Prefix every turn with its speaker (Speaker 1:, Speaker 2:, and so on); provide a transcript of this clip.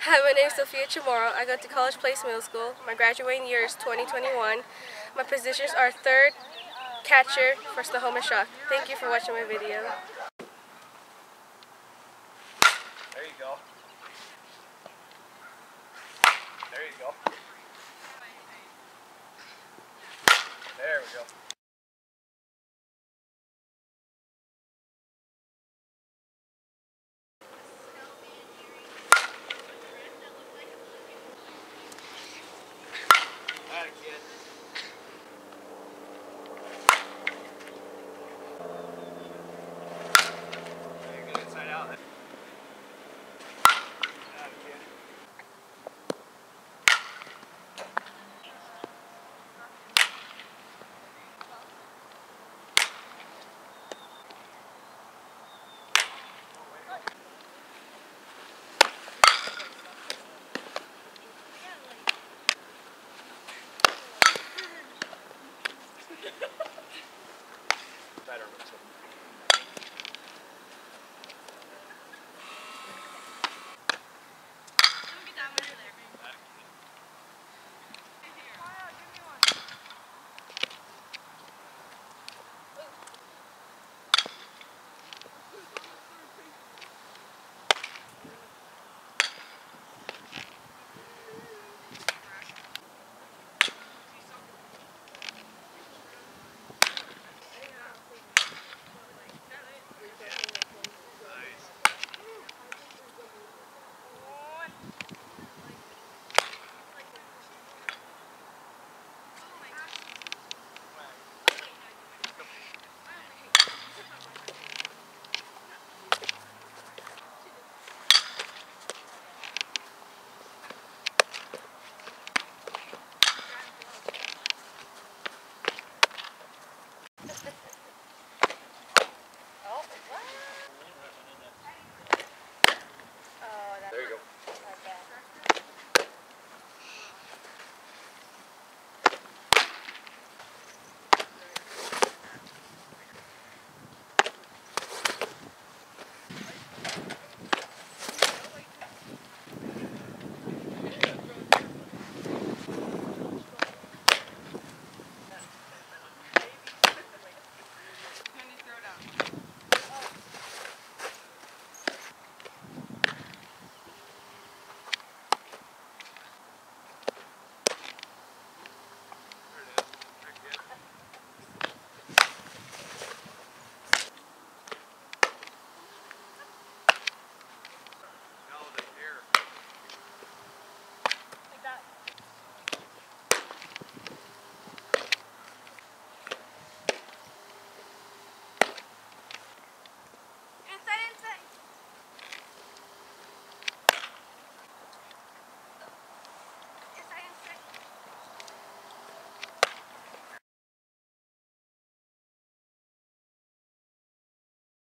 Speaker 1: Hi, my name is Sophia Chamorro. I go to College Place Middle School. My graduating year is 2021. My positions are third catcher for Snohomish Shock. Thank you for watching my video.
Speaker 2: There you go. There you go. There we go.